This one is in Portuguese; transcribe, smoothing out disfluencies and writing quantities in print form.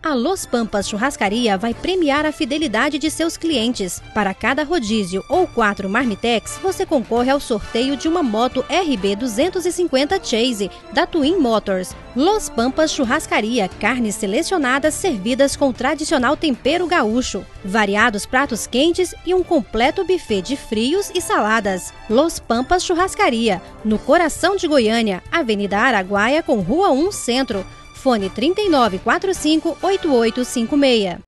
A Los Pampas Churrascaria vai premiar a fidelidade de seus clientes. Para cada rodízio ou 4 Marmitex, você concorre ao sorteio de uma moto RB 250 Chase da Twin Motors. Los Pampas Churrascaria, carnes selecionadas servidas com o tradicional tempero gaúcho, variados pratos quentes e um completo buffet de frios e saladas. Los Pampas Churrascaria, no coração de Goiânia, Avenida Araguaia com Rua 1 Centro. Fone 3945-8856.